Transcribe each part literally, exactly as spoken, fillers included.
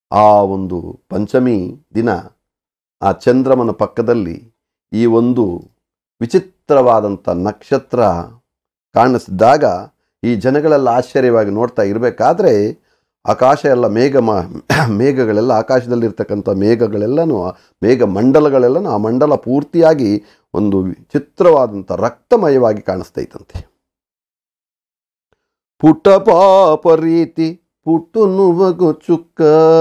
ಆ ಒಂದು ಪಂಚಮಿ ದಿನ ಆ ಚಂದ್ರಮನ ಪಕ್ಕದಲ್ಲಿ ಈ ಒಂದು ವಿಚಿತ್ರವಾದಂಥ ನಕ್ಷತ್ರ ಕಾಣಿಸಿದಾಗ ಈ ಜನಗಳೆಲ್ಲ ಆಶ್ಚರ್ಯವಾಗಿ ನೋಡ್ತಾ ಇರಬೇಕಾದ್ರೆ ಆಕಾಶ ಎಲ್ಲ ಮೇಘ ಮ ಮೇಘಗಳೆಲ್ಲ ಆಕಾಶದಲ್ಲಿರ್ತಕ್ಕಂಥ ಮೇಘಗಳೆಲ್ಲನೂ ಮೇಘ ಮಂಡಲಗಳೆಲ್ಲನೂ ಆ ಮಂಡಲ ಪೂರ್ತಿಯಾಗಿ ಒಂದು ವಿಚಿತ್ರವಾದಂಥ ರಕ್ತಮಯವಾಗಿ ಕಾಣಿಸ್ತೈತಂತೆ. ಪುಟ್ಟ ಪಾಪ ರೀತಿ ಪುಟ್ಟು ನುವಗು ಚುಕ್ಕ,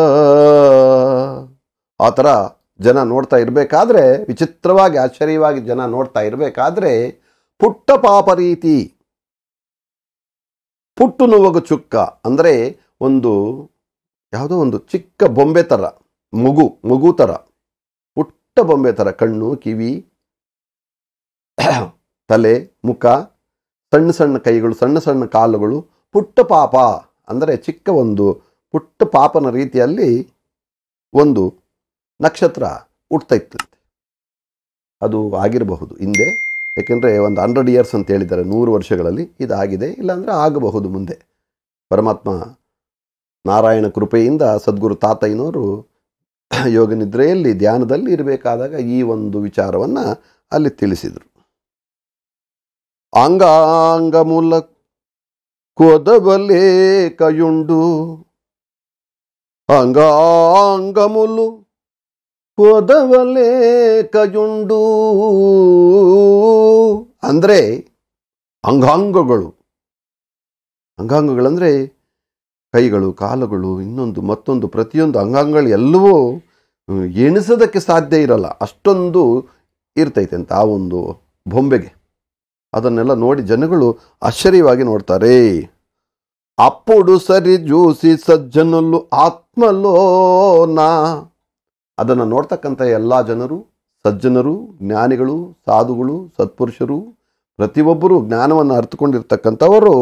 ಆ ಥರ ಜನ ನೋಡ್ತಾ ಇರಬೇಕಾದ್ರೆ, ವಿಚಿತ್ರವಾಗಿ ಆಶ್ಚರ್ಯವಾಗಿ ಜನ ನೋಡ್ತಾ ಇರಬೇಕಾದ್ರೆ, ಪುಟ್ಟ ಪಾಪ ರೀತಿ ಪುಟ್ಟು ನುವಗು ಚುಕ್ಕ ಅಂದರೆ ಒಂದು ಯಾವುದೋ ಒಂದು ಚಿಕ್ಕ ಬೊಂಬೆ ಥರ, ಮಗು ಮಗು ಥರ, ಪುಟ್ಟ ಬೊಂಬೆ ಥರ, ಕಣ್ಣು, ಕಿವಿ, ತಲೆ, ಮುಖ, ಸಣ್ಣ ಸಣ್ಣ ಕೈಗಳು, ಸಣ್ಣ ಸಣ್ಣ ಕಾಲುಗಳು, ಪುಟ್ಟ ಪಾಪ ಅಂದರೆ ಚಿಕ್ಕ ಒಂದು ಪುಟ್ಟ ಪಾಪನ ರೀತಿಯಲ್ಲಿ ಒಂದು ನಕ್ಷತ್ರ ಹುಟ್ತಾ ಇತ್ತಂತೆ. ಅದು ಆಗಿರಬಹುದು ಹಿಂದೆ, ಯಾಕೆಂದರೆ ಒಂದು ಹಂಡ್ರೆಡ್ ಇಯರ್ಸ್ ಅಂತ ಹೇಳಿದ್ದಾರೆ, ನೂರು ವರ್ಷಗಳಲ್ಲಿ ಇದಾಗಿದೆ, ಇಲ್ಲಾಂದರೆ ಆಗಬಹುದು ಮುಂದೆ. ಪರಮಾತ್ಮ ನಾರಾಯಣ ಕೃಪೆಯಿಂದ ಸದ್ಗುರು ತಾತಯ್ಯನವರು ಯೋಗ ನಿದ್ರೆಯಲ್ಲಿ ಧ್ಯಾನದಲ್ಲಿ ಇರಬೇಕಾದಾಗ ಈ ಒಂದು ವಿಚಾರವನ್ನು ಅಲ್ಲಿ ತಿಳಿಸಿದರು. ಅಂಗಾಂಗ ಮೂಲ ಕೊದವಲೇ ಕಯುಂಡು, ಅಂಗಾಂಗಮುಲು ಕೊದವಲೇ ಕಯುಂಡು ಅಂದರೆ ಅಂಗಾಂಗಗಳು. ಅಂಗಾಂಗಗಳಂದರೆ ಕೈಗಳು, ಕಾಲುಗಳು, ಇನ್ನೊಂದು ಮತ್ತೊಂದು ಪ್ರತಿಯೊಂದು ಅಂಗಾಂಗಗಳು ಎಲ್ಲವೂ ಎಣಿಸೋದಕ್ಕೆ ಸಾಧ್ಯ ಇರಲ್ಲ, ಅಷ್ಟೊಂದು ಇರ್ತೈತೆ ಅಂತ ಆ ಒಂದು ಬೊಂಬೆಗೆ. ಅದನ್ನೆಲ್ಲ ನೋಡಿ ಜನಗಳು ಆಶ್ಚರ್ಯವಾಗಿ ನೋಡ್ತಾರೆ. ಅಪ್ಪುಡು ಸರಿ ಜೂಸಿ ಸಜ್ಜನಲ್ಲು ಆತ್ಮಲೋನ, ಅದನ್ನು ನೋಡ್ತಕ್ಕಂಥ ಎಲ್ಲ ಜನರು, ಸಜ್ಜನರು, ಜ್ಞಾನಿಗಳು, ಸಾಧುಗಳು, ಸತ್ಪುರುಷರು, ಪ್ರತಿಯೊಬ್ಬರು ಜ್ಞಾನವನ್ನು ಅರ್ಥಕೊಂಡಿರ್ತಕ್ಕಂಥವರು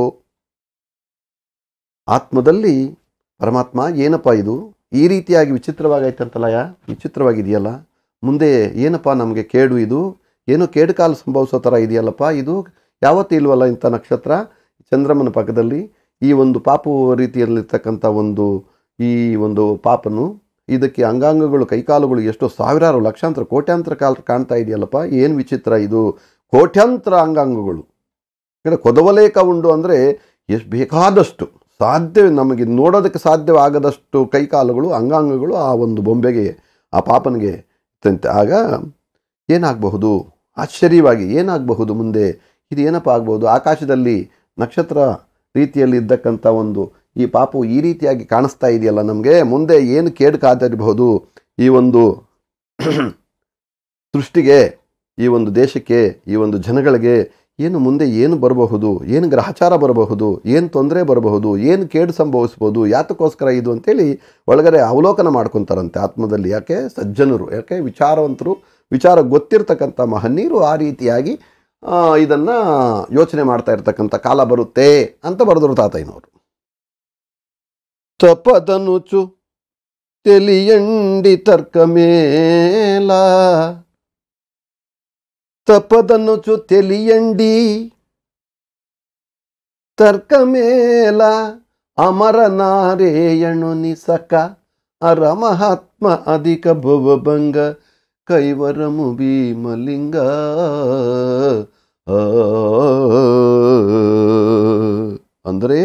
ಆತ್ಮದಲ್ಲಿ ಪರಮಾತ್ಮ ಏನಪ್ಪ ಇದು ಈ ರೀತಿಯಾಗಿ ವಿಚಿತ್ರವಾಗೈತಂತಲ್ಲ, ಯಾ ವಿಚಿತ್ರವಾಗಿದೆಯಲ್ಲ, ಮುಂದೆ ಏನಪ್ಪ ನಮಗೆ ಕೇಡು, ಇದು ಏನೋ ಕೇಡು ಕಾಲ ಸಂಭವಿಸೋ ಥರ ಇದೆಯಲ್ಲಪ್ಪ, ಇದು ಯಾವತ್ತೂ ಇಲ್ವಲ್ಲ ಇಂಥ ನಕ್ಷತ್ರ ಚಂದ್ರಮನ ಪಕ್ಕದಲ್ಲಿ, ಈ ಒಂದು ಪಾಪು ರೀತಿಯಲ್ಲಿರ್ತಕ್ಕಂಥ ಒಂದು ಈ ಒಂದು ಪಾಪನು, ಇದಕ್ಕೆ ಅಂಗಾಂಗಗಳು, ಕೈಕಾಲುಗಳು ಎಷ್ಟೋ ಸಾವಿರಾರು ಲಕ್ಷಾಂತರ ಕೋಟ್ಯಾಂತರ ಕಾಲ ಕಾಣ್ತಾ ಇದೆಯಲ್ಲಪ್ಪ, ಏನು ವಿಚಿತ್ರ ಇದು, ಕೋಟ್ಯಾಂತರ ಅಂಗಾಂಗಗಳು. ಯಾಕಂದರೆ ಕೊದವಲೇಕ ಉಂಡು ಅಂದರೆ ಎಷ್ಟು ಬೇಕಾದಷ್ಟು ಸಾಧ್ಯ, ನಮಗೆ ನೋಡೋದಕ್ಕೆ ಸಾಧ್ಯವಾಗದಷ್ಟು ಕೈಕಾಲುಗಳು, ಅಂಗಾಂಗಗಳು ಆ ಒಂದು ಬೊಂಬೆಗೆ, ಆ ಪಾಪನಿಗೆ ಇತ್ತಂತೆ. ಆಗ ಏನಾಗಬಹುದು, ಆಶ್ಚರ್ಯವಾಗಿ ಏನಾಗಬಹುದು ಮುಂದೆ, ಇದು ಏನಪ್ಪ ಆಗ್ಬೋದು, ಆಕಾಶದಲ್ಲಿ ನಕ್ಷತ್ರ ರೀತಿಯಲ್ಲಿ ಇದ್ದಕ್ಕಂಥ ಒಂದು ಈ ಪಾಪು ಈ ರೀತಿಯಾಗಿ ಕಾಣಿಸ್ತಾ ಇದೆಯಲ್ಲ, ನಮಗೆ ಮುಂದೆ ಏನು ಕೇಡು ಕಾದಿರಬಹುದು, ಈ ಒಂದು ಸೃಷ್ಟಿಗೆ, ಈ ಒಂದು ದೇಶಕ್ಕೆ, ಈ ಒಂದು ಜನಗಳಿಗೆ ಏನು ಮುಂದೆ ಏನು ಬರಬಹುದು, ಏನು ಗ್ರಹಚಾರ ಬರಬಹುದು, ಏನು ತೊಂದರೆ ಬರಬಹುದು, ಏನು ಕೇಡು ಸಂಭವಿಸ್ಬೋದು, ಯಾತಕ್ಕೋಸ್ಕರ ಇದು ಅಂತೇಳಿ ಒಳಗಡೆ ಅವಲೋಕನ ಮಾಡ್ಕೊತಾರಂತೆ ಆತ್ಮದಲ್ಲಿ. ಯಾಕೆ ಸಜ್ಜನರು, ಯಾಕೆ ವಿಚಾರವಂತರು, ವಿಚಾರ ಗೊತ್ತಿರ್ತಕ್ಕಂಥ ಮಹನೀಯರು ಆ ರೀತಿಯಾಗಿ ಇದನ್ನು ಯೋಚನೆ ಮಾಡ್ತಾ ಇರ್ತಕ್ಕಂಥ ಕಾಲ ಬರುತ್ತೆ ಅಂತ ಬರೆದರು ತಾತಯ್ಯನವರು. ತಪದನುಚು ತಿಳಿಯಂಡಿ ತರ್ಕ ಮೇಲ, ತಪದನುಚು ತಿಳಿಯಂಡಿ ತರ್ಕ ಮೇಲ, ಅಮರ ನಾರೇಯಣು ನಿಸಕ ಅರ ಮಹಾತ್ಮ ಅಧಿಕ ಭವಭಂಗ ಕೈವರಮು ಭೀಮಲಿಂಗ. ಅಂದರೆ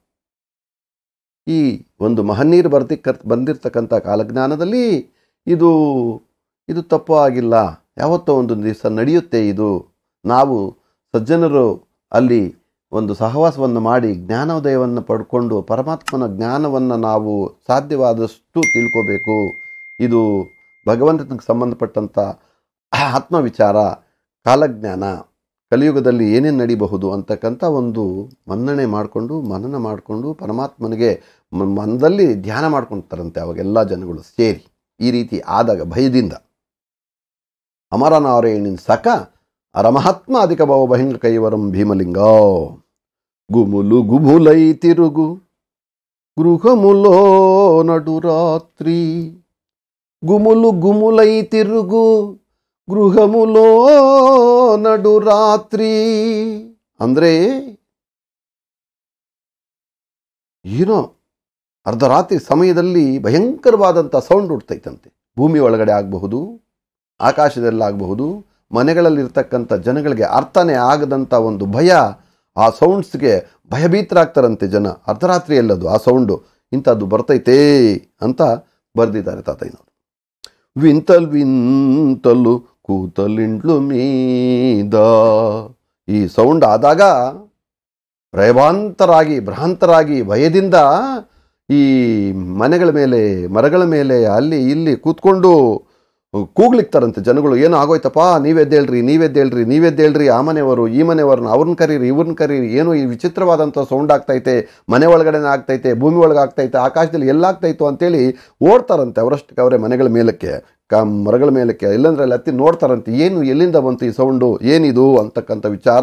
ಈ ಒಂದು ಮಹನೀಯರು ಬರ್ದಿಕ್ಕ ಬಂದಿರತಕ್ಕಂಥ ಕಾಲಜ್ಞಾನದಲ್ಲಿ ಇದು ಇದು ತಪ್ಪು ಆಗಿಲ್ಲ, ಯಾವತ್ತೋ ಒಂದು ದಿವಸ ನಡೆಯುತ್ತೆ ಇದು. ನಾವು ಸಜ್ಜನರು ಅಲ್ಲಿ ಒಂದು ಸಹವಾಸವನ್ನು ಮಾಡಿ ಜ್ಞಾನೋದಯವನ್ನು ಪಡ್ಕೊಂಡು ಪರಮಾತ್ಮನ ಜ್ಞಾನವನ್ನು ನಾವು ಸಾಧ್ಯವಾದಷ್ಟು ತಿಳ್ಕೋಬೇಕು. ಇದು ಭಗವಂತನಿಗೆ ಸಂಬಂಧಪಟ್ಟಂಥ ಆತ್ಮವಿಚಾರ, ಕಾಲಜ್ಞಾನ, ಕಲಿಯುಗದಲ್ಲಿ ಏನೇನು ನಡೀಬಹುದು ಅಂತಕ್ಕಂಥ ಒಂದು ಮನ್ನಣೆ ಮಾಡಿಕೊಂಡು ಮನನ ಮಾಡಿಕೊಂಡು ಪರಮಾತ್ಮನಿಗೆ ಮನದಲ್ಲಿ ಧ್ಯಾನ ಮಾಡ್ಕೊಳ್ತಾರಂತೆ ಅವಾಗೆಲ್ಲ ಜನಗಳು ಸೇರಿ. ಈ ರೀತಿ ಆದಾಗ ಭಯದಿಂದ ಅಮರನಾರಾಯಣಿನ ಸಕ ಅರಮಹಾತ್ಮ ಅಧಿಕ ಭವ ಭಂಗ ಕೈವರಂ ಭೀಮಲಿಂಗ. ಗುಮುಲು ಗುಮುಲೈ ತಿರುಗು ಗೃಹಮುಲೋ ನಡುರಾತ್ರಿ, ಗುಮುಲು ಗುಮುಲೈ ತಿರುಗು ಗೃಹಮುಲೋ ನಡುರಾತ್ರಿ ಅಂದರೆ ಏನೋ ಅರ್ಧರಾತ್ರಿ ಸಮಯದಲ್ಲಿ ಭಯಂಕರವಾದಂಥ ಸೌಂಡ್ ಹುಡ್ತೈತಂತೆ. ಭೂಮಿ ಒಳಗಡೆ ಆಗಬಹುದು, ಆಕಾಶದಲ್ಲಾಗಬಹುದು. ಮನೆಗಳಲ್ಲಿರ್ತಕ್ಕಂಥ ಜನಗಳಿಗೆ ಅರ್ಥನೇ ಆಗದಂಥ ಒಂದು ಭಯ, ಆ ಸೌಂಡ್ಸ್ಗೆ ಭಯಭೀತರಾಗ್ತಾರಂತೆ ಜನ. ಅರ್ಧರಾತ್ರಿಯಲ್ಲದು ಆ ಸೌಂಡು ಇಂಥದ್ದು ಬರ್ತೈತೆ ಅಂತ ಬರೆದಿದ್ದಾರೆ ತಾತಯ್ಯನವರು. ವಿಂತಲ್ ವಿಂತಲು ಕೂತಲಿಂಡ್ಲು ಮೀದ. ಈ ಸೌಂಡ್ ಆದಾಗ ಭಯಭಾಂತರಾಗಿ ಭ್ರಾಂತರಾಗಿ ಭಯದಿಂದ ಈ ಮನೆಗಳ ಮೇಲೆ ಮರಗಳ ಮೇಲೆ ಅಲ್ಲಿ ಇಲ್ಲಿ ಕೂತ್ಕೊಂಡು ಕೂಗ್ಲಿಕ್ತಾರಂತೆ ಜನಗಳು. ಏನೋ ಆಗೋಯ್ತಪ್ಪ, ನೀವೆದ್ದೇಳ್ರಿ ನೀವೆದ್ದೇಳ್ರಿ ನೀವೆದ್ದೇಳ್ರಿ, ಆ ಮನೆಯವರು ಈ ಮನೆಯವ್ರನ್ನ ಅವ್ರನ್ನ ಕರೀರಿ ಇವ್ರನ್ನ ಕರೀರಿ, ಏನೋ ಈ ವಿಚಿತ್ರವಾದಂಥ ಸೌಂಡ್ ಆಗ್ತೈತೆ, ಮನೆ ಒಳಗಡೆನೇ ಆಗ್ತೈತೆ, ಭೂಮಿ ಒಳಗೆ ಆಗ್ತೈತೆ, ಆಕಾಶದಲ್ಲಿ ಎಲ್ಲಾಗ್ತಾಯಿತ್ತು ಅಂತೇಳಿ ಓಡ್ತಾರಂತೆ ಅವರಷ್ಟಕ್ಕೆ ಅವರೇ ಮನೆಗಳ ಮೇಲಕ್ಕೆ, ಕ ಮರಗಳ ಮೇಲಕ್ಕೆ, ಇಲ್ಲಾಂದ್ರೆ ಅಲ್ಲಿ ಹತ್ತಿ ನೋಡ್ತಾರಂತೆ ಏನು ಎಲ್ಲಿಂದ ಬಂತು ಈ ಸೌಂಡು, ಏನಿದು ಅಂತಕ್ಕಂಥ ವಿಚಾರ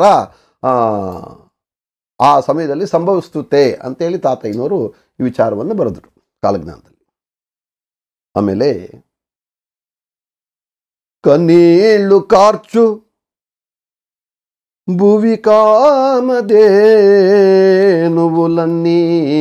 ಆ ಸಮಯದಲ್ಲಿ ಸಂಭವಿಸುತ್ತೆ ಅಂತೇಳಿ ತಾತಯ್ಯನವರು ಈ ವಿಚಾರವನ್ನು ಬರೆದರು ಕಾಲಜ್ಞಾನದಲ್ಲಿ. ಆಮೇಲೆ ಕನೀಳು ಕಾರ್ಚು ಭುವಿ ಕಾಮಧೇನುವುಲನ್ನೀ.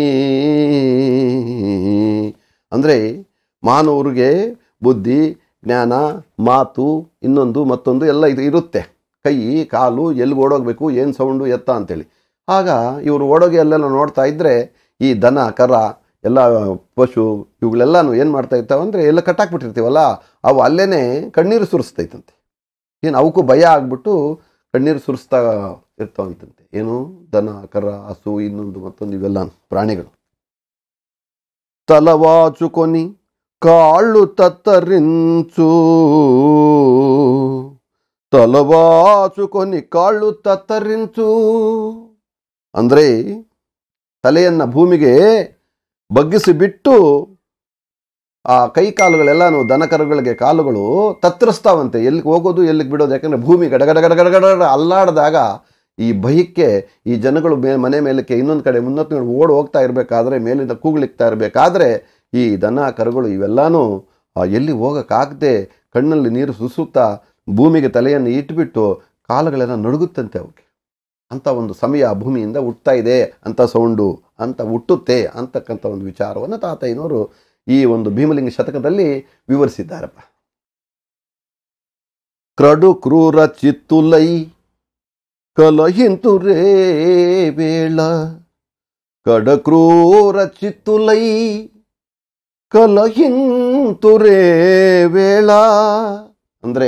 ಅಂದರೆ ಮಾನವರಿಗೆ ಬುದ್ಧಿ, ಜ್ಞಾನ, ಮಾತು, ಇನ್ನೊಂದು ಮತ್ತೊಂದು ಎಲ್ಲ ಇದು ಇರುತ್ತೆ. ಕೈ ಕಾಲು ಎಲ್ಲಿ ಓಡೋಗ್ಬೇಕು, ಏನು ಸೌಂಡು ಎತ್ತ ಅಂತೇಳಿ. ಆಗ ಇವರು ಓಡೋಗಿ ಅಲ್ಲೆಲ್ಲ ನೋಡ್ತಾ ಇದ್ದರೆ ಈ ದನ ಕರ ಎಲ್ಲ ಪಶು ಇವುಗಳೆಲ್ಲನೂ ಏನು ಮಾಡ್ತಾ ಇರ್ತಾವೆ ಅಂದರೆ ಎಲ್ಲ ಕಟ್ಟಾಕ್ಬಿಟ್ಟಿರ್ತೀವಲ್ಲ, ಅವು ಅಲ್ಲೇ ಕಣ್ಣೀರು ಸುರಿಸ್ತೈತಂತೆ. ಏನು ಅವಕ್ಕೂ ಭಯ ಆಗ್ಬಿಟ್ಟು ಕಣ್ಣೀರು ಸುರಿಸ್ತಾ ಇರ್ತಾವಂತಂತೆ. ಏನು ದನ ಕರ ಹಸು ಇನ್ನೊಂದು ಮತ್ತೊಂದು ಇವೆಲ್ಲ ಪ್ರಾಣಿಗಳು. ತಲವಾಚುಕೊನಿ ಕಾಳು ತತ್ತರಿಂಚು, ತಲವಾಚುಕೊನಿ ಕಾಳು ತತ್ತರಿಂಚು ಅಂದರೆ ತಲೆಯನ್ನು ಭೂಮಿಗೆ ಬಗ್ಗಿಸಿ ಬಿಟ್ಟು ಆ ಕೈ ಕಾಲುಗಳೆಲ್ಲನೂ ದನಕರುಗಳಿಗೆ ಕಾಲುಗಳು ತತ್ತರಿಸ್ತಾವಂತೆ, ಎಲ್ಲಿಗೆ ಹೋಗೋದು ಎಲ್ಲಿಗೆ ಬಿಡೋದು. ಯಾಕಂದರೆ ಭೂಮಿ ಗಡಗಡಗಡಗಡಗಡ ಅಲ್ಲಾಡಿದಾಗ ಈ ಭಯಕ್ಕೆ ಈ ಜನಗಳು ಮೇ ಮನೆ ಮೇಲಕ್ಕೆ ಇನ್ನೊಂದು ಕಡೆ ಮುನ್ನೊತ್ತು ಓಡಿ ಹೋಗ್ತಾ ಇರಬೇಕಾದ್ರೆ, ಮೇಲಿಂದ ಕೂಗ್ಲಿಕ್ತಾ ಇರಬೇಕಾದ್ರೆ ಈ ದನ ಕರುಗಳು ಇವೆಲ್ಲನೂ ಎಲ್ಲಿ ಹೋಗೋಕ್ಕಾಗದೆ ಕಣ್ಣಲ್ಲಿ ನೀರು ಸುಸುತ್ತಾ ಭೂಮಿಗೆ ತಲೆಯನ್ನು ಇಟ್ಬಿಟ್ಟು ಕಾಲುಗಳೆಲ್ಲ ನಡುಗುತ್ತಂತೆ ಅವಕ್ಕೆ. ಅಂಥ ಒಂದು ಸಮಯ ಭೂಮಿಯಿಂದ ಹುಟ್ತಾ ಇದೆ ಅಂತ ಸೌಂಡು ಅಂತ ಹುಟ್ಟುತ್ತೆ ಅಂತಕ್ಕಂಥ ಒಂದು ವಿಚಾರವನ್ನು ತಾತಯ್ಯನವರು ಈ ಒಂದು ಭೀಮಲಿಂಗ ಶತಕದಲ್ಲಿ ವಿವರಿಸಿದ್ದಾರಪ್ಪ. ಕ್ರಡು ಕ್ರೂರ ಚಿತ್ತುಲೈ ಕಲಹಿಂತುರೇ ವೇಳ, ಕಡ ಕ್ರೂರ ಚಿತ್ತುಲೈ ಕಲಹಿಂತುರೇ ವೇಳ ಅಂದರೆ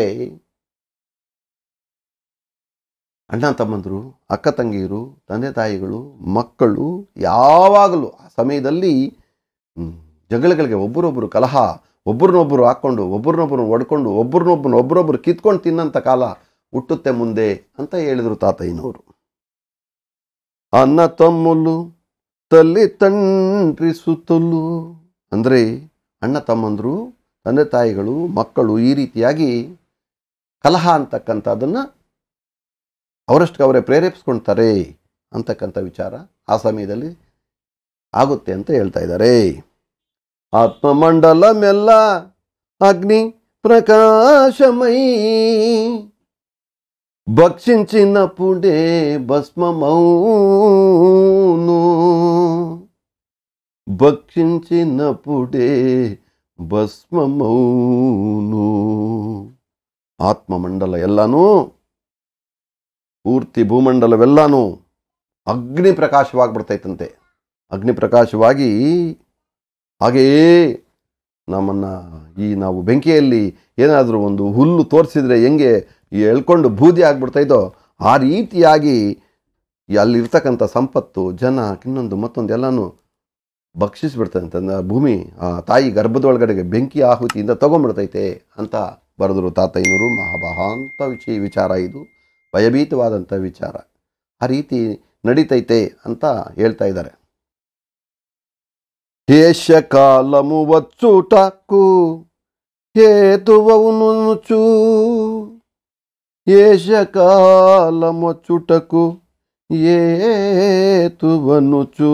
ಅಣ್ಣ ತಮ್ಮಂದರು, ಅಕ್ಕ ತಂಗಿಯರು, ತಂದೆ ತಾಯಿಗಳು, ಮಕ್ಕಳು ಯಾವಾಗಲೂ ಆ ಸಮಯದಲ್ಲಿ ಜಗಳಗಳಿಗೆ ಒಬ್ಬರೊಬ್ಬರು ಕಲಹ, ಒಬ್ಬರನ್ನೊಬ್ಬರು ಹಾಕ್ಕೊಂಡು ಒಬ್ಬರನ್ನೊಬ್ಬರು ಒಡ್ಕೊಂಡು ಒಬ್ಬರನ್ನೊಬ್ಬರು ಒಬ್ಬರೊಬ್ಬರು ಕಿತ್ಕೊಂಡು ತಿನ್ನಂಥ ಕಾಲ ಹುಟ್ಟುತ್ತೆ ಮುಂದೆ ಅಂತ ಹೇಳಿದರು ತಾತಯ್ಯನವರು. ಅನ್ನ ತಮ್ಮಲು ತಲ್ಲಿ ತಂಡ್ರಿಸುತ್ತಲು ಅಂದರೆ ಅಣ್ಣ ತಮ್ಮಂದರು, ತಂದೆ ತಾಯಿಗಳು, ಮಕ್ಕಳು ಈ ರೀತಿಯಾಗಿ ಕಲಹ ಅಂತಕ್ಕಂಥದ್ದನ್ನು ಅವರಷ್ಟು ಅವರೇ ಪ್ರೇರೇಪಿಸ್ಕೊಳ್ತಾರೆ ಅಂತಕ್ಕಂಥ ವಿಚಾರ ಆ ಸಮಯದಲ್ಲಿ ಆಗುತ್ತೆ ಅಂತ ಹೇಳ್ತಾ ಇದ್ದಾರೆ. ಆತ್ಮಮಂಡಲ ಮೆಲ್ಲ ಅಗ್ನಿ ಪ್ರಕಾಶಮೈ ಭಕ್ಷಿಂಚಿನ ಪುಡೆ ಭಸ್ಮಮೌನು, ಭಕ್ಷಿಂಚಿನ ಪುಡೆ ಭಸ್ಮಮೌನು. ಆತ್ಮಮಂಡಲ ಎಲ್ಲನೂ ಪೂರ್ತಿ ಭೂಮಂಡಲವೆಲ್ಲನೂ ಅಗ್ನಿ ಪ್ರಕಾಶವಾಗಿಬಿಡ್ತೈತಂತೆ. ಅಗ್ನಿ ಪ್ರಕಾಶವಾಗಿ ಹಾಗೆಯೇ ನಮ್ಮನ್ನು ಈ ನಾವು ಬೆಂಕಿಯಲ್ಲಿ ಏನಾದರೂ ಒಂದು ಹುಲ್ಲು ತೋರಿಸಿದರೆ ಹೆಂಗೆ ಎಳ್ಕೊಂಡು ಬೂದಿ ಆಗಿಬಿಡ್ತಾಯಿದ್ದೋ ಆ ರೀತಿಯಾಗಿ ಅಲ್ಲಿರ್ತಕ್ಕಂಥ ಸಂಪತ್ತು, ಜನ, ಇನ್ನೊಂದು ಮತ್ತೊಂದು ಎಲ್ಲನೂ ಭಕ್ಷಿಸಿಬಿಡ್ತಂತೆ. ಭೂಮಿ ಆ ತಾಯಿ ಗರ್ಭದೊಳಗಡೆಗೆ ಬೆಂಕಿ ಆಹುತಿಯಿಂದ ತಗೊಂಡ್ಬಿಡ್ತೈತೆ ಅಂತ ಬರೆದರು ತಾತಯ್ಯನವರು. ಮಹಾಮಹಾಂತ ವಿಷಯ ವಿಚಾರ ಇದು, ಭಯಭೀತವಾದಂಥ ವಿಚಾರ. ಆ ರೀತಿ ನಡೀತೈತೆ ಅಂತ ಹೇಳ್ತಾ ಇದ್ದಾರೆ. ಹೇಷ ಕಾಲಮು ವಚ್ಚುಟಕ್ಕು ಹೇತುವನುಚು, ಏಷ ಕಾಲಮೊಚ್ಚುಟಕು ಏತುವನುಚು,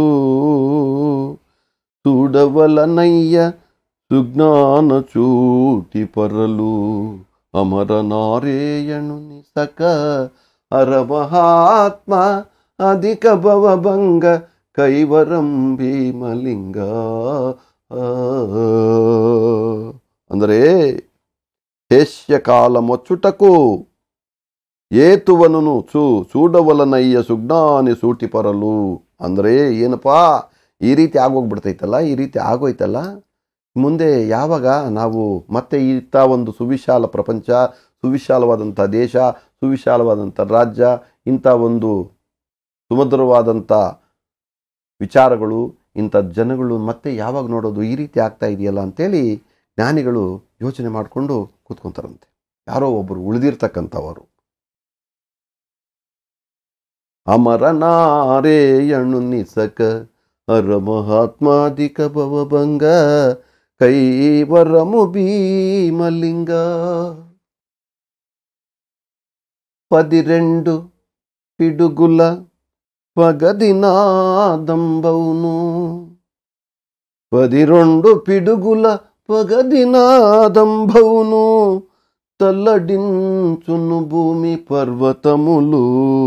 ಸುಡವಲನಯ್ಯ ಸುಜ್ಞಾನ ಚೂಟಿ ಪರಲು ಅಮರ ನಾರೇಯಣು ನಿಸಕ ಅರ ಮಹಾತ್ಮ ಅಧಿಕ ಭವಭಂಗ ಕೈವರಂ ಭೀಮಲಿಂಗ. ಅಂದರೆ ಹೇಷ್ಯಕಾಲ ಮೊಚ್ಚುಟಕು ಏತುವನು ಸು ಸೂಡವಲನಯ್ಯ ಸುಜ್ಞಾನಿ ಸೂಟಿ ಪರಲು. ಅಂದರೆ ಏನಪ್ಪಾ, ಈ ರೀತಿ ಆಗೋಗ್ಬಿಡ್ತೈತಲ್ಲ, ಈ ರೀತಿ ಆಗೋಯ್ತಲ್ಲ, ಮುಂದೆ ಯಾವಾಗ ನಾವು ಮತ್ತೆ ಇಂಥ ಒಂದು ಸುವಿಶಾಲ ಪ್ರಪಂಚ, ಸುವಿಶಾಲವಾದಂಥ ದೇಶ, ಸುವಿಶಾಲವಾದಂಥ ರಾಜ್ಯ, ಇಂಥ ಒಂದು ಸುಮಧುರವಾದಂಥ ವಿಚಾರಗಳು, ಇಂಥ ಜನಗಳು ಮತ್ತೆ ಯಾವಾಗ ನೋಡೋದು, ಈ ರೀತಿ ಆಗ್ತಾ ಇದೆಯಲ್ಲ ಅಂತೇಳಿ ಜ್ಞಾನಿಗಳು ಯೋಚನೆ ಮಾಡಿಕೊಂಡು ಕೂತ್ಕೊಂತಾರಂತೆ. ಯಾರೋ ಒಬ್ಬರು ಉಳಿದಿರ್ತಕ್ಕಂಥವರು. ಅಮರನಾರೇಯಣು ನಿಸಕ ಅರ ಮಹಾತ್ಮಾಧಿಕ ಭವಭಂಗ ಕೈವರಮು ಭೀಮಲಿಂಗ. పదిరెండు పిడుగుల పగదినాదంబౌను. పదిరెండు పిడుగుల పగదినాదంబౌను. తల్లడించును భూమి పర్వతములు.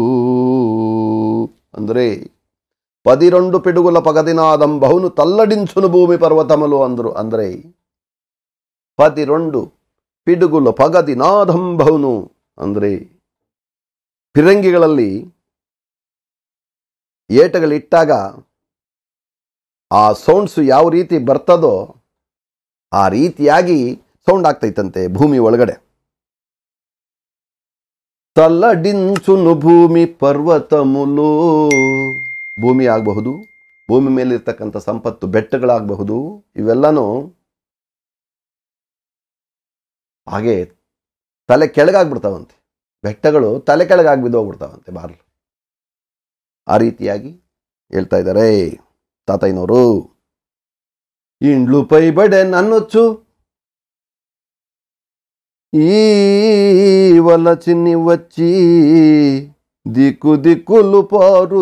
ಅಂದರೆ పదిరెండు పిడుగుల పగదినాదంబౌను తల్లడించును భూమి పర్వతములు ಅಂದರು. ಅಂದರೆ పదిరెండు పిడుగుల పగదినాదంబౌను ಅಂದರೆ ಫಿರಂಗಿಗಳಲ್ಲಿ ಏಟಗಳಿಟ್ಟಾಗ ಆ ಸೌಂಡ್ಸು ಯಾವ ರೀತಿ ಬರ್ತದೋ ಆ ರೀತಿಯಾಗಿ ಸೌಂಡ್ ಆಗ್ತೈತಂತೆ ಭೂಮಿ ಒಳಗಡೆ. ತಲ್ಲಡಿಂಚುನು ಭೂಮಿ ಪರ್ವತಮುಲು. ಭೂಮಿ ಆಗಬಹುದು, ಭೂಮಿ ಮೇಲಿರ್ತಕ್ಕಂಥ ಸಂಪತ್ತು ಬೆಟ್ಟಗಳಾಗಬಹುದು, ಇವೆಲ್ಲನೂ ಹಾಗೆ ತಲೆ ಕೆಳಗಾಗ್ಬಿಡ್ತಾವಂತೆ. ಬೆಟ್ಟಗಳು ತಲೆ ಕೆಳಗಾಗಿ ಬಿದ್ದೋಗ್ಬಿಡ್ತಾವಂತೆ ಬಾರ್ಲು. ಆ ರೀತಿಯಾಗಿ ಹೇಳ್ತಾ ಇದ್ದಾರೆ ತಾತಯ್ಯನವರು. ಇಂಡ್ಲು ಪೈ ಬಡೆ ನನ್ನೊಚ್ಚು ಈ వల చిన్ని వచ్చి దిక్కు దిక్కులు పారు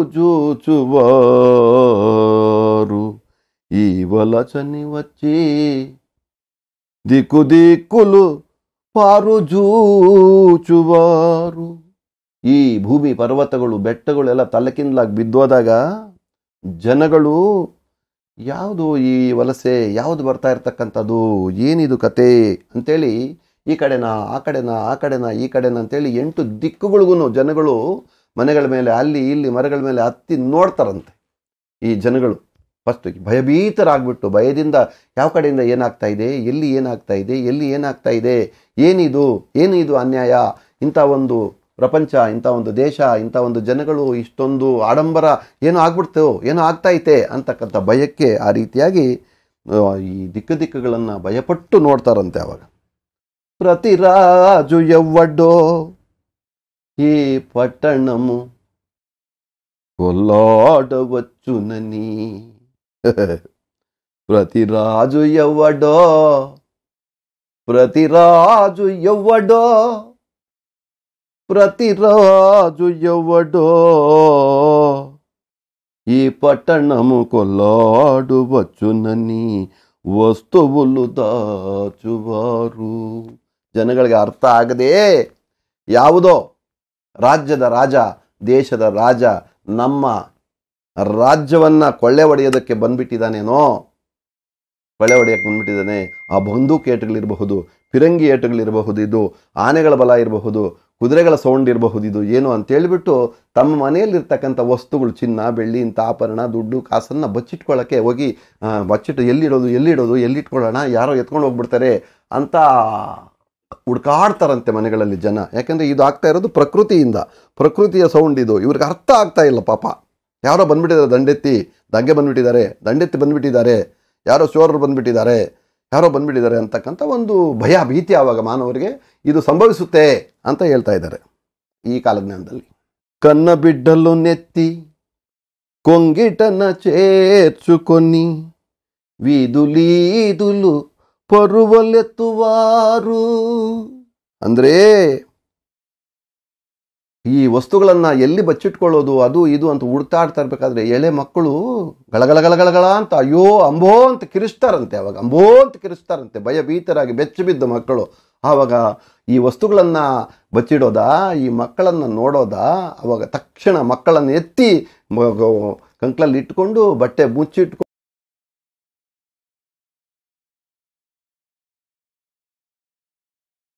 చూచువారు. ఈ వల చిన్ని వచ్చి దిక్కు దిక్కులు ಪಾರು ಜೂಚುವಾರು. ಈ ಭೂಮಿ ಪರ್ವತಗಳು ಬೆಟ್ಟಗಳು ಎಲ್ಲ ತಲೆಕಿಂದಲಾಗಿ ಬಿದ್ದೋದಾಗ ಜನಗಳು ಯಾವುದು ಈ ವಲಸೆ, ಯಾವುದು ಬರ್ತಾ ಇರ್ತಕ್ಕಂಥದ್ದು, ಏನಿದು ಕತೆ ಅಂತೇಳಿ ಈ ಕಡೆನಾ ಆ ಕಡೆನಾ ಆ ಕಡೆನಾ ಈ ಕಡೆನಾ ಅಂತೇಳಿ ಎಂಟು ದಿಕ್ಕುಗಳಿಗೂ ಜನಗಳು ಮನೆಗಳ ಮೇಲೆ ಅಲ್ಲಿ ಇಲ್ಲಿ ಮರಗಳ ಮೇಲೆ ಹತ್ತಿ ನೋಡ್ತಾರಂತೆ. ಈ ಜನಗಳು ಫಸ್ಟ್ ಭಯಭೀತರಾಗ್ಬಿಟ್ಟು ಭಯದಿಂದ ಯಾವ ಕಡೆಯಿಂದ ಏನಾಗ್ತಾ ಇದೆ, ಎಲ್ಲಿ ಏನಾಗ್ತಾ ಇದೆ, ಎಲ್ಲಿ ಏನಾಗ್ತಾ ಇದೆ, ಏನಿದು ಏನು ಇದು ಅನ್ಯಾಯ, ಇಂಥ ಒಂದು ಪ್ರಪಂಚ, ಇಂಥ ಒಂದು ದೇಶ, ಇಂಥ ಒಂದು ಜನಗಳು, ಇಷ್ಟೊಂದು ಆಡಂಬರ ಏನೋ ಆಗ್ಬಿಡ್ತೇವೋ, ಏನೋ ಆಗ್ತಾಯಿತೆ ಅಂತಕ್ಕಂಥ ಭಯಕ್ಕೆ ಆ ರೀತಿಯಾಗಿ ಈ ದಿಕ್ಕು ದಿಕ್ಕುಗಳನ್ನು ಭಯಪಟ್ಟು ನೋಡ್ತಾರಂತೆ. ಅವಾಗ ಪ್ರತಿರಾಜು ಎವ್ವಡ್ಡೋ ಈ ಪಟ್ಟಣಮು కొల్లాడవచ్చునని. ప్రతిరాజు ఎవ్వడో ప్రతిరాజు ఎవ్వడో ప్రతిరాజు ఎవ్వడో ఈ పట్టణము కొల్లాడవచ్చునని ವಸ್ತುవులు ದಾಚುವಾರು. ಜನಗಳಿಗೆ ಅರ್ಥ ಆಗದೆ ಯಾವುದೋ ರಾಜ್ಯದ ರಾಜ, ದೇಶದ ರಾಜ ನಮ್ಮ ರಾಜ್ಯವನ್ನು ಕೊಳ್ಳೆ ಹೊಡೆಯೋದಕ್ಕೆ ಬಂದ್ಬಿಟ್ಟಿದ್ದಾನೇನೋ, ಕೊಳ್ಳೆ ಹೊಡೆಯೋಕ್ಕೆ ಬಂದ್ಬಿಟ್ಟಿದ್ದಾನೆ. ಆ ಬಂದೂಕು ಏಟುಗಳಿರಬಹುದು, ಫಿರಂಗಿ ಏಟುಗಳಿರಬಹುದು, ಇದು ಆನೆಗಳ ಬಲ ಇರಬಹುದು, ಕುದುರೆಗಳ ಸೌಂಡ್ ಇರಬಹುದು, ಇದು ಏನು ಅಂತೇಳಿಬಿಟ್ಟು ತಮ್ಮ ಮನೆಯಲ್ಲಿರ್ತಕ್ಕಂಥ ವಸ್ತುಗಳು, ಚಿನ್ನ ಬೆಳ್ಳಿ ಇಂಥ ಆಭರಣ ದುಡ್ಡು ಕಾಸನ್ನು ಬಚ್ಚಿಟ್ಕೊಳ್ಳೋಕ್ಕೆ ಹೋಗಿ ಬಚ್ಚಿಟ್ಟು ಎಲ್ಲಿಡೋದು ಎಲ್ಲಿಡೋದು ಎಲ್ಲಿಟ್ಕೊಳ್ಳೋಣ, ಯಾರೋ ಎತ್ಕೊಂಡು ಹೋಗ್ಬಿಡ್ತಾರೆ ಅಂತ ಹುಡ್ಕಾಡ್ತಾರಂತೆ ಮನೆಗಳಲ್ಲಿ ಜನ. ಯಾಕೆಂದರೆ ಇದು ಆಗ್ತಾ ಇರೋದು ಪ್ರಕೃತಿಯಿಂದ, ಪ್ರಕೃತಿಯ ಸೌಂಡ್ ಇದು. ಇವ್ರಿಗೆ ಅರ್ಥ ಆಗ್ತಾ ಇಲ್ಲ ಪಾಪ. ಯಾರೋ ಬಂದ್ಬಿಟ್ಟಿದ್ದಾರೆ, ದಂಡೆತ್ತಿ ದಂಗೆ ಬಂದ್ಬಿಟ್ಟಿದ್ದಾರೆ, ದಂಡೆತ್ತಿ ಬಂದ್ಬಿಟ್ಟಿದ್ದಾರೆ, ಯಾರೋ ಚೋರರು ಬಂದ್ಬಿಟ್ಟಿದ್ದಾರೆ, ಯಾರೋ ಬಂದ್ಬಿಟ್ಟಿದ್ದಾರೆ ಅಂತಕ್ಕಂಥ ಒಂದು ಭಯ ಭೀತಿ ಆವಾಗ ಮಾನವರಿಗೆ ಇದು ಸಂಭವಿಸುತ್ತೆ ಅಂತ ಹೇಳ್ತಾ ಇದ್ದಾರೆ ಈ ಕಾಲಜ್ಞಾನದಲ್ಲಿ. ಕನ್ನ ಬಿಡ್ಡಲು ನೆತ್ತಿ ಕೊಂಗಿಟನ ಚೇರ್ಚುಕೊನಿ ವೀದುಲೀದುಲು ಪರುವಲೆತ್ತುವಾರು. ಅಂದರೆ ಈ ವಸ್ತುಗಳನ್ನು ಎಲ್ಲಿ ಬಚ್ಚಿಟ್ಕೊಳ್ಳೋದು ಅದು ಇದು ಅಂತ ಹುಡ್ತಾಡ್ತಾ ಇರ್ಬೇಕಾದ್ರೆ ಎಳೆ ಮಕ್ಕಳು ಗಳಗಳಗಳಗಳಗಳ ಅಂತ ಅಯ್ಯೋ ಅಂಬೋ ಅಂತ ಕಿರಿಸ್ತಾರಂತೆ. ಅವಾಗ ಅಂಬೋ ಅಂತ ಕಿರಿಸ್ತಾರಂತೆ, ಭಯಭೀತರಾಗಿ ಬೆಚ್ಚಿ ಬಿದ್ದ ಮಕ್ಕಳು. ಆವಾಗ ಈ ವಸ್ತುಗಳನ್ನು ಬಚ್ಚಿಡೋದಾ, ಈ ಮಕ್ಕಳನ್ನು ನೋಡೋದಾ? ಅವಾಗ ತಕ್ಷಣ ಮಕ್ಕಳನ್ನು ಎತ್ತಿ ಕಂಕ್ಳಲ್ಲಿ ಇಟ್ಕೊಂಡು ಬಟ್ಟೆ ಮುಚ್ಚಿಟ್ಕೊಂಡು